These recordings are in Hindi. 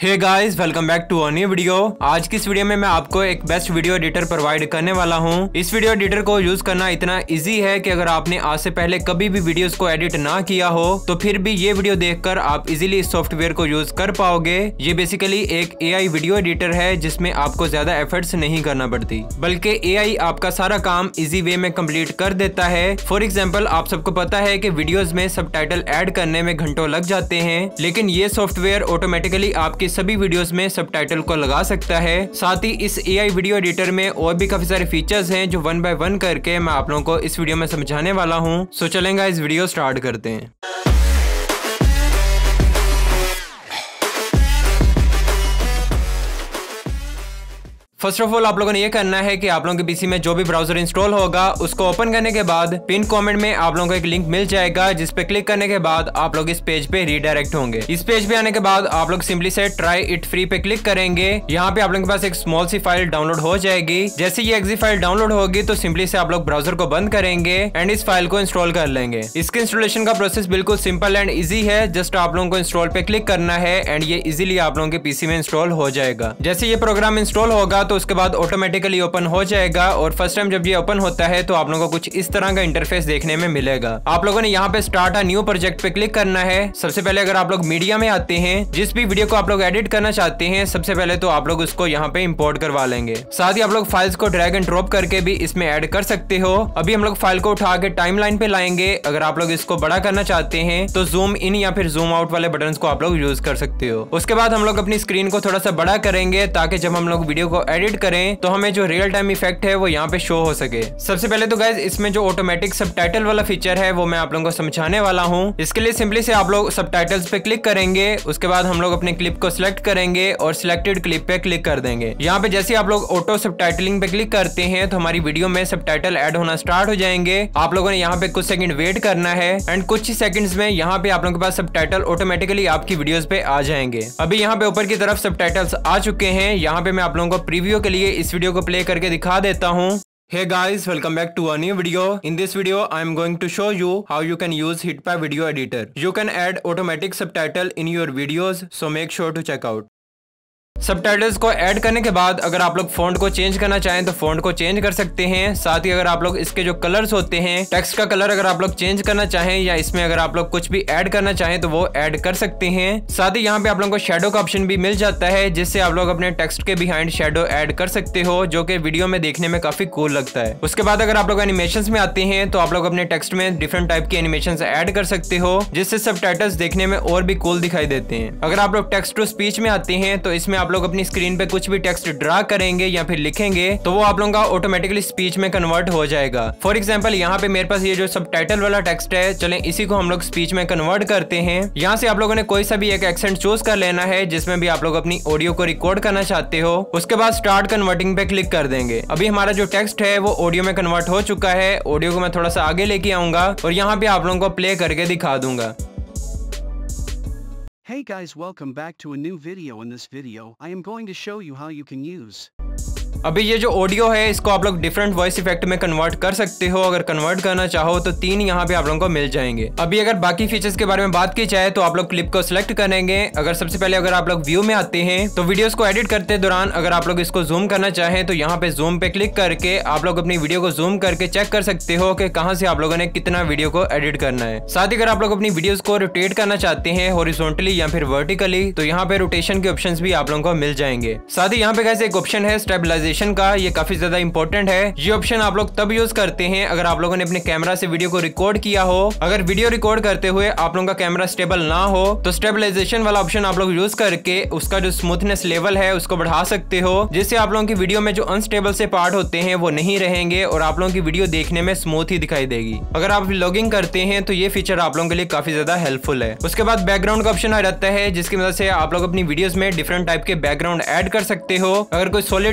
Hey guys, welcome back to a new video. आज की इस वीडियो में मैं आपको एक बेस्ट वीडियो एडिटर प्रोवाइड करने वाला हूं। इस वीडियो एडिटर को यूज करना इतना इजी है कि अगर आपने आज से पहले कभी भी वीडियोस को एडिट ना किया हो तो फिर भी ये वीडियो देखकर आप इजीली इस सॉफ्टवेयर को यूज कर पाओगे। ये बेसिकली एक एआई वीडियो एडिटर है जिसमें आपको ज्यादा एफर्ट्स नहीं करना पड़ती, बल्कि एआई आपका सारा काम इजी वे में कंप्लीट कर देता है। फॉर एग्जाम्पल, आप सबको पता है कि वीडियोज में सबटाइटल ऐड करने में घंटों लग जाते हैं, लेकिन ये सॉफ्टवेयर ऑटोमेटिकली आपकी सभी वीडियोस में सबटाइटल को लगा सकता है। साथ ही इस एआई वीडियो एडिटर में और भी काफी सारे फीचर्स हैं जो वन बाय वन करके मैं आप लोगों को इस वीडियो में समझाने वाला हूं। सो चलेंगे इस वीडियो स्टार्ट करते हैं। फर्स्ट ऑफ ऑल आप लोगों ने ये करना है कि आप लोगों के पीसी में जो भी ब्राउजर इंस्टॉल होगा उसको ओपन करने के बाद पिन कमेंट में आप लोगों को एक लिंक मिल जाएगा, जिस पे क्लिक करने के बाद आप लोग इस पेज पे रीडायरेक्ट होंगे। इस पेज पे आने के बाद आप लोग सिंपली से ट्राई इट फ्री पे क्लिक करेंगे। यहाँ पे आप लोगों के पास एक स्मॉल सी फाइल डाउनलोड हो जाएगी। जैसे ये एक्जी फाइल डाउनलोड होगी तो सिंपली से आप लोग ब्राउजर को बंद करेंगे एंड इस फाइल को इंस्टॉल कर लेंगे। इसके इंस्टॉलेशन का प्रोसेस बिल्कुल सिंपल एंड इजी है। जस्ट आप लोगों को इंस्टॉल पे क्लिक करना है एंड ये इजीली आप लोगों के पीसी में इंस्टॉल हो जाएगा। जैसे ये प्रोग्राम इंस्टॉल होगा तो उसके बाद ऑटोमेटिकली ओपन हो जाएगा और फर्स्ट टाइम जब ये ओपन होता है तो आप लोगों को कुछ इस तरह का इंटरफेस देखने में मिलेगा। आप लोगों ने यहाँ पे स्टार्ट अ न्यू प्रोजेक्ट पे क्लिक करना है। सबसे पहले अगर आप लोग मीडिया में आते हैं, जिस भी वीडियो को आप लोग एडिट करना चाहते हैं, सबसे पहले तो आप लोग उसको यहाँ पे इंपोर्ट करवा लेंगे। साथ ही आप लोग फाइल्स को ड्रैग एंड ड्रॉप करके भी इसमें ऐड कर सकते हो। अभी हम लोग फाइल को उठा के टाइमलाइन पे लाएंगे। अगर आप लोग इसको बड़ा करना चाहते हैं तो जूम इन या फिर जूम आउट वाले बटन को आप लोग यूज कर सकते हो। उसके बाद हम लोग अपनी स्क्रीन को थोड़ा सा बड़ा करेंगे ताकि जब हम लोग वीडियो को एडिट करें तो हमें जो रियल टाइम इफेक्ट है वो यहाँ पे शो हो सके। सबसे पहले तो गाइज इसमें जो ऑटोमेटिक सबटाइटल वाला फीचर है वो मैं आप लोगों को समझाने वाला हूँ। इसके लिए सिंपली से आप लोग सबटाइटल्स पे क्लिक करेंगे। उसके बाद हम लोग अपने क्लिप को सिलेक्ट करेंगे और सिलेक्टेड क्लिप पे क्लिक कर देंगे। यहाँ पे जैसे आप लोग ऑटो सबटाइटलिंग पे क्लिक करते हैं तो हमारी वीडियो में सबटाइटल ऐड होना स्टार्ट हो जाएंगे। आप लोगों ने यहाँ पे कुछ सेकंड वेट करना है एंड कुछ ही सेकंड्स में यहाँ पे आप लोगों के पास सबटाइटल ऑटोमेटिकली आपकी वीडियोस पे आ जाएंगे। अभी यहाँ पे ऊपर की तरफ सबटाइटल्स आ चुके हैं। यहाँ पे मैं आप लोगों को प्रीव्यू के लिए इस वीडियो को प्ले करके दिखा देता हूँ। Hey guys, welcome back to a new video. In this video, I am going to show you how you can use HitPy Video Editor. You can add automatic subtitle in your videos, so make sure to check out. Subtitles को ऐड करने के बाद अगर आप लोग फॉन्ट को चेंज करना चाहें तो फॉन्ट को चेंज कर सकते हैं। साथ ही अगर आप लोग इसके जो कलर्स होते हैं, टेक्स्ट का कलर अगर आप लोग चेंज करना चाहें या इसमें अगर आप लोग कुछ भी ऐड करना चाहें तो वो ऐड कर सकते हैं। साथ ही यहाँ पे आप लोगों को शेडो का ऑप्शन भी मिल जाता है, जिससे आप लोग अपने टेक्स्ट के बिहाइंड शेडो ऐड कर सकते हो, जो कि वीडियो में देखने में काफी कूल लगता है। उसके बाद अगर आप लोग एनिमेशंस में आते हैं तो आप लोग अपने टेक्स्ट में डिफरेंट टाइप की एनिमेशंस ऐड कर सकते हो, जिससे सबटाइटल्स देखने में और भी कूल दिखाई देते हैं। अगर आप लोग टेक्स्ट टू स्पीच में आते हैं तो इसमें आप लोग अपनी स्क्रीन पे कुछ भी टेक्स्ट ड्रा करेंगे या फिर लिखेंगे तो वो आप लोगों का ऑटोमेटिकली स्पीच में कन्वर्ट हो जाएगा। फॉर एग्जांपल, यहाँ पे मेरे पास ये जो सबटाइटल वाला टेक्स्ट है, चलें इसी को हम लोग स्पीच में कन्वर्ट करते हैं। यहाँ से आप लोगों ने कोई सा भी एक एक्सेंट चूज कर लेना है जिसमें भी आप लोग अपनी ऑडियो को रिकॉर्ड करना चाहते हो। उसके बाद स्टार्ट कन्वर्टिंग पे क्लिक कर देंगे। अभी हमारा जो टेक्स्ट है वो ऑडियो में कन्वर्ट हो चुका है। ऑडियो को मैं थोड़ा सा आगे लेके आऊंगा और यहाँ पे आप लोगों को प्ले करके दिखा दूंगा। Hey guys, welcome back to a new video. In this video, I am going to show you how you can use अभी ये जो ऑडियो है इसको आप लोग डिफरेंट वॉइस इफेक्ट में कन्वर्ट कर सकते हो। अगर कन्वर्ट करना चाहो तो 3 यहाँ पे आप लोगों को मिल जाएंगे। अभी अगर बाकी फीचर्स के बारे में बात की जाए तो आप लोग क्लिप को सिलेक्ट करेंगे। अगर सबसे पहले अगर आप लोग व्यू में आते हैं तो वीडियोस को एडिट करते दौरान अगर आप लोग इसको जूम करना चाहें तो यहाँ पे जूम पे क्लिक करके आप लोग अपनी वीडियो को जूम करके चेक कर सकते हो कि कहाँ से आप लोगों ने कितना वीडियो को एडिट करना है। साथ ही अगर आप लोग अपनी वीडियोस को रोटेट करना चाहते हैं हॉरिजॉन्टली या फिर वर्टिकली तो यहाँ पे रोटेशन के ऑप्शन भी आप लोगों को मिल जाएंगे। साथ ही यहाँ पे कैसे एक ऑप्शन है स्टेबलाइजेशन का, ये काफी ज्यादा इंपॉर्टेंट है। ये ऑप्शन आप लोग तब यूज करते हैं अगर आप लोगों ने अपने कैमरा से वीडियो को रिकॉर्ड किया हो। अगर वीडियो रिकॉर्ड करते हुए आप लोगों का कैमरा स्टेबल ना हो तो स्टेबलाइजेशन वाला ऑप्शन आप लोग यूज करके उसका जो स्मूथनेस लेवल है उसको बढ़ा सकते हो, जिससे आप लोगों की वीडियो में जो अनस्टेबल से पार्ट होते हैं वो नहीं रहेंगे और आप लोगों की वीडियो देखने में स्मूथ ही दिखाई देगी। अगर आप व्लॉगिंग करते हैं तो ये फीचर आप लोगों के लिए काफी ज्यादा हेल्पफुल है। उसके बाद बैकग्राउंड का ऑप्शन आ जाता है, जिसकी मदद से आप लोग अपनी वीडियोस में डिफरेंट टाइप के बैकग्राउंड ऐड कर सकते हो। अगर कोई सॉलिड कलर ऐड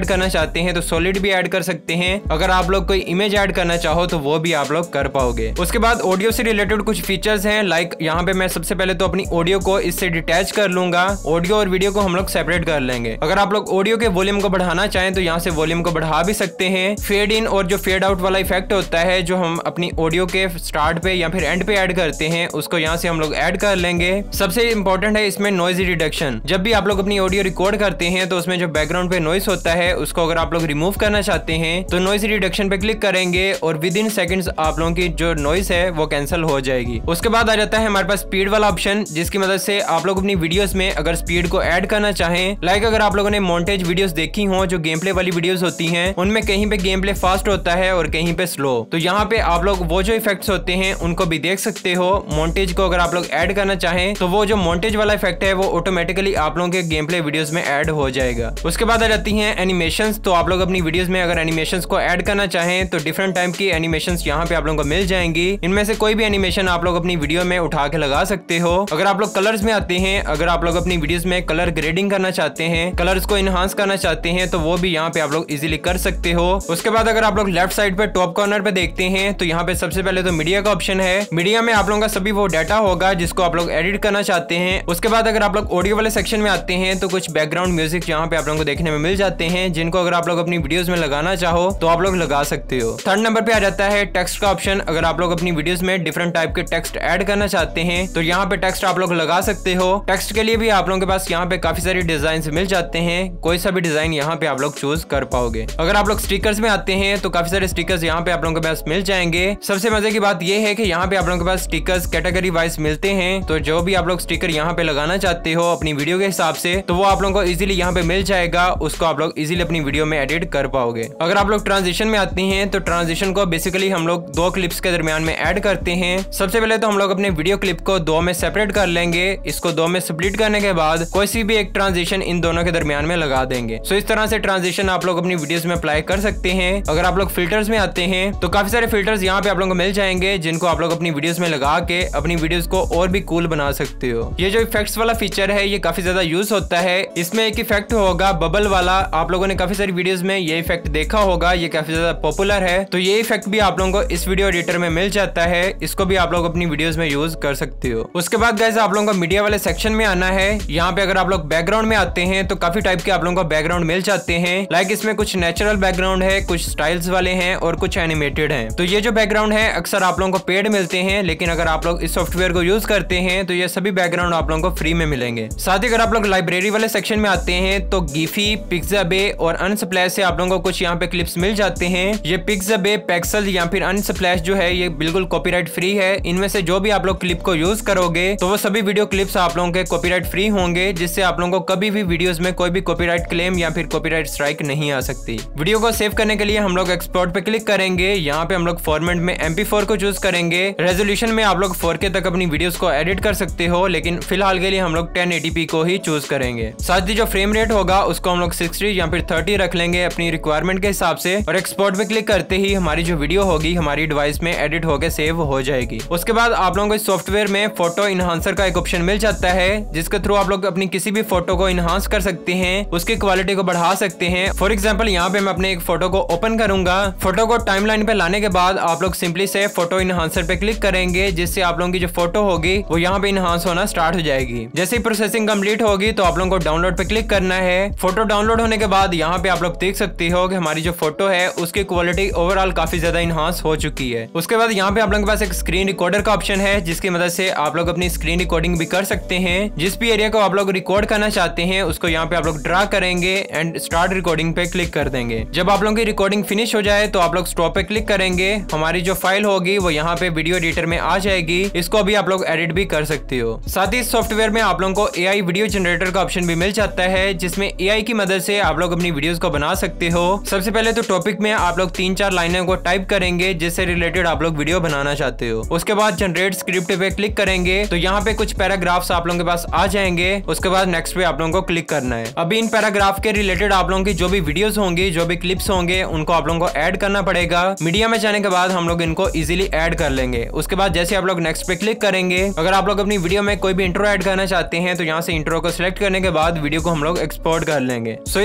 ऐड करना चाहते हैं तो सॉलिड भी ऐड कर सकते हैं। अगर आप लोग कोई इमेज ऐड करना चाहो तो वो भी आप लोग कर पाओगे। उसके बाद ऑडियो से रिलेटेड कुछ फीचर्स हैं, लाइक यहाँ पे मैं सबसे पहले तो अपनी ऑडियो को इससे डिटैच कर लूंगा। ऑडियो और वीडियो को हम लोग सेपरेट कर लेंगे। अगर आप लोग ऑडियो के वॉल्यूम को बढ़ाना चाहें तो यहाँ से वॉल्यूम को बढ़ा भी सकते हैं। फेड इन और जो फेड आउट वाला इफेक्ट होता है जो हम अपनी ऑडियो के स्टार्ट पे या फिर एंड पे ऐड करते हैं, उसको यहाँ से हम लोग ऐड कर लेंगे। सबसे इंपॉर्टेंट है इसमें नॉइज रिडक्शन। जब भी आप लोग अपनी ऑडियो रिकॉर्ड करते हैं तो उसमें जो बैकग्राउंड पे नॉइस होता है उसको अगर आप लोग रिमूव करना चाहते हैं तो नॉइज रिडक्शन पे क्लिक करेंगे और विद इन सेकंड्स आप लोगों की जो नॉइस है वो कैंसिल हो जाएगी। उसके बाद आ जाता है हमारे पास स्पीड वाला ऑप्शन, जिसकी मदद से आप लोग अपनी वीडियोस में अगर स्पीड को ऐड करना चाहें, लाइक अगर आप लोगों ने मॉन्टेज वीडियोस देखी हो जो गेम प्ले वाली वीडियोस होती हैं, उनमें कहीं पे गेम प्ले फास्ट होता है और कहीं पे स्लो, तो यहाँ पे आप लोग वो जो इफेक्ट्स होते हैं उनको भी देख सकते हो। मॉन्टेज को अगर आप लोग ऐड करना चाहें तो वो जो मॉन्टेज वाला इफेक्ट है वो ऑटोमेटिकली आप लोगों के गेम प्ले वीडियोस में ऐड हो जाएगा। उसके बाद आ जाती हैं एनिमेशंस। तो आप लोग अपनी वीडियोस में अगर एनिमेशंस को ऐड करना चाहें तो डिफरेंट टाइप की एनिमेशंस यहाँ पे आप लोगों को मिल जाएंगी। इनमें से कोई भी एनिमेशन आप लोग अपनी वीडियो में उठा के लगा सकते हो। अगर आप लोग कलर्स में आते हैं, अगर आप लोग अपनी वीडियोस में कलर ग्रेडिंग करना चाहते हैं, कलर्स को इनहांस करना चाहते हैं तो वो भी यहाँ पे आप लोग इजीली कर सकते हो। उसके बाद अगर आप लोग लेफ्ट साइड पे टॉप कॉर्नर पे देखते हैं तो यहाँ पे सबसे पहले तो मीडिया का ऑप्शन है। मीडिया में आप लोगों का सभी वो डाटा होगा जिसको आप लोग एडिट करना चाहते हैं। उसके बाद अगर आप लोग ऑडियो वाले सेक्शन में आते हैं तो कुछ बैकग्राउंड म्यूजिक यहाँ पे आप लोगों को देखने में मिल जाते हैं, जिनको अगर आप लोग अपनी वीडियोस में लगाना चाहो तो आप लोग लगा सकते हो। थर्ड नंबर पे आ जाता है टेक्स्ट का ऑप्शन। अगर आप लोग अपनी वीडियोस में डिफरेंट टाइप के टेक्स्ट ऐड करना चाहते हैं तो यहाँ पे टेक्स्ट आप लोग लगा सकते हो। टेक्स्ट के लिए भी आप लोगों के पास यहाँ पे काफी सारी डिजाइन मिल जाते हैं, कोई सा भी डिजाइन यहाँ पे आप लोग चूज कर पाओगे। अगर आप लोग स्टिकर्स में आते हैं तो काफी सारे स्टिकर्स यहाँ पे आप लोगों के पास मिल जाएंगे। सबसे मजे की बात यह है कि यहाँ पे आप लोगों के पास स्टिकर्स कैटेगरी वाइज मिलते हैं, तो जो भी आप लोग स्टिकर यहाँ पे लगाना चाहते हो अपनी वीडियो के हिसाब से तो वो आप लोगों को इजीली यहाँ पे मिल जाएगा, उसको आप लोग इजीली अपनी वीडियो में एडिट कर पाओगे। अगर आप लोग ट्रांजिशन में आते हैं तो ट्रांजिशन को बेसिकली हम लोग दो क्लिप्स के दरमियान में ऐड करते हैं। सबसे पहले तो हम लोग अपने वीडियो क्लिप को दो में सेपरेट कर लेंगे। इसको दो में स्प्लिट करने के बाद कोई सी भी एक ट्रांजिशन इन दोनों के दरमियान में लगा देंगे। सो इस तरह से ट्रांजिशन आप लोग अपनी वीडियोस में अप्लाई कर सकते हैं। अगर आप लोग फिल्टर्स में आते हैं तो काफी सारे फिल्टर्स यहाँ पे आप लोगों को मिल जाएंगे, जिनको आप लोग अपनी वीडियोस में लगा के अपनी वीडियोस को और भी कूल बना सकते हो। ये जो इफेक्ट्स वाला फीचर है ये काफी ज्यादा यूज होता है। इसमें एक इफेक्ट होगा बबल वाला, आप लोगों ने काफी सारी वीडियोस में ये इफेक्ट देखा होगा, ये काफी ज्यादा पॉपुलर है। तो ये इफेक्ट भी आप लोगों को इस वीडियो एडिटर में मिल जाता है, इसको भी आप लोग अपनी वीडियोस में यूज कर सकते हो। उसके बाद गाइस आप लोगों को मीडिया वाले सेक्शन में आना है। यहाँ पे अगर आप लोग बैकग्राउंड में आते हैं तो काफी टाइप के आप लोगों को बैकग्राउंड मिल जाते हैं। लाइक इसमें कुछ नेचुरल बैकग्राउंड है, कुछ स्टाइल्स वाले हैं और कुछ एनिमेटेड हैं। तो ये जो बैकग्राउंड है अक्सर आप लोगों को पेड मिलते हैं, लेकिन अगर आप लोग इस सॉफ्टवेयर को यूज करते हैं तो ये सभी बैकग्राउंड आप लोगों को फ्री में मिलेंगे। साथ ही अगर आप लोग लाइब्रेरी वाले सेक्शन में आते हैं तो गिफी, पिक्साबे और अनस्प्लैश से आप लोगों को कुछ यहाँ पे क्लिप्स मिल जाते हैं। ये पिक्साबे, पेक्सल या फिर अनस्प्लैश जो है ये बिल्कुल कॉपीराइट फ्री है। इनमें से जो भी आप लोग क्लिप को यूज करोगे तो वो सभी वीडियो क्लिप्स आप लोगों के कॉपीराइट फ्री होंगे, जिससे आप लोगों को कभी भी वीडियोस में कोई भी कॉपीराइट क्लेम या फिर कॉपीराइट स्ट्राइक नहीं आ सकती। वीडियो को सेव करने के लिए हम लोग एक्सपोर्ट पे क्लिक करेंगे। यहाँ पे हम लोग फॉर्मेट में MP4 को चूज करेंगे। रेजोल्यूशन में आप लोग 4K तक अपनी वीडियोस को एडिट कर सकते हो, लेकिन फिलहाल के लिए हम लोग 1080p को ही चूज करेंगे। साथ ही जो फ्रेम रेट होगा उसको हम लोग 60 या फिर 30 रख लेंगे अपनी रिक्वायरमेंट के हिसाब से, और एक्सपोर्ट पे क्लिक करते ही हमारी जो वीडियो होगी हमारी डिवाइस में एडिट होकर सेव हो जाएगी। उसके बाद आप लोगों को इस सॉफ्टवेयर में फोटो इनहांसर का एक ऑप्शन मिल जाता है, जिसके थ्रू आप लोग अपनी किसी भी फोटो को इनहांस कर सकते हैं, उसकी क्वालिटी को बढ़ा सकते हैं। फॉर एग्जाम्पल यहाँ पे मैं अपने एक फोटो को ओपन करूंगा। फोटो को टाइमलाइन पे लाने के बाद आप लोग सिंपली से फोटो इनहांसर पे क्लिक करेंगे, जिससे आप लोगों की जो फोटो होगी वो यहाँ पे इनहांस होना स्टार्ट हो जाएगी। जैसे ही प्रोसेसिंग कंप्लीट होगी तो आप लोगों को डाउनलोड पे क्लिक करना है। फोटो डाउनलोड होने के बाद यहाँ पे आप लोग देख सकते हो कि हमारी जो फोटो है उसकी क्वालिटी ओवरऑल काफी ज्यादा इनहांस हो चुकी है। उसके बाद यहाँ पे आप लोगों के पास एक स्क्रीन रिकॉर्डर का ऑप्शन है, जिसकी मदद से आप लोग अपनी स्क्रीन रिकॉर्डिंग भी कर सकते हैं। जिस भी एरिया को आप लोग रिकॉर्ड करना चाहते हैं उसको यहाँ पे आप लोग ड्रा करेंगे एंड स्टार्ट रिकॉर्डिंग पे क्लिक कर देंगे। जब आप लोगों की रिकॉर्डिंग फिनिश हो जाए तो आप लोग स्टॉप पे क्लिक करेंगे। हमारी जो फाइल होगी वो यहाँ पे वीडियो एडिटर में आ जाएगी। इसको भी आप लोग एडिट भी कर सकते हो। साथ ही इस सॉफ्टवेयर में आप लोगों को AI वीडियो जनरेटर का ऑप्शन भी मिल जाता है, जिसमें AI की मदद से आप लोग अपनी वीडियोस को बना सकते हो। सबसे पहले तो टॉपिक में आप लोग 3-4 लाइनों को टाइप करेंगे जिससे रिलेटेड आप लोग वीडियो बनाना चाहते हो। उसके बाद जनरेट स्क्रिप्ट पे क्लिक करेंगे तो यहाँ पे कुछ पैराग्राफ्स आप लोगों के पास आ जाएंगे। उसके बाद नेक्स्ट पे आप लोगों को क्लिक करना है। अभी इन पैराग्राफ के रिलेटेड आप लोगों की जो भी वीडियोस होंगी, जो भी क्लिप्स होंगे, उनको आप लोगों को ऐड करना पड़ेगा। मीडिया में जाने के बाद हम लोग इनको इजीली ऐड कर लेंगे। उसके बाद जैसे आप लोग नेक्स्ट पे क्लिक करेंगे, अगर आप लोग अपनी वीडियो में कोई भी इंट्रो ऐड करना चाहते हैं तो यहाँ से इंट्रो को सिलेक्ट करने के बाद वीडियो को हम लोग एक्सपोर्ट कर लेंगे। सो इस तरह से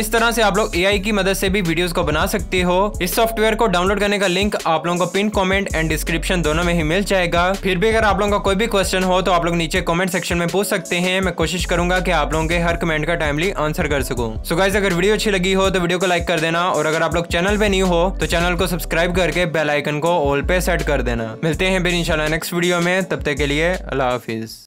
आप लोग AI की मदद से भी वीडियोस को बना सकते हो। इस सॉफ्टवेयर को डाउनलोड करने का लिंक आप लोगों को पिन कमेंट एंड डिस्क्रिप्शन दोनों में ही मिल जाएगा। फिर भी अगर आप लोगों का कोई भी क्वेश्चन हो तो आप लोग नीचे कमेंट सेक्शन में पूछ सकते हैं। मैं कोशिश करूंगा कि आप लोगों के हर कमेंट का टाइमली आंसर कर सकूं। सो गाइस, अगर वीडियो अच्छी लगी हो तो वीडियो को लाइक कर देना, और अगर आप लोग चैनल पे न्यू हो तो चैनल को सब्सक्राइब करके बेल आइकन को ऑल पे सेट कर देना। मिलते हैं फिर इंशाल्लाह नेक्स्ट वीडियो में, तब तक के लिए अल्लाह हाफिज।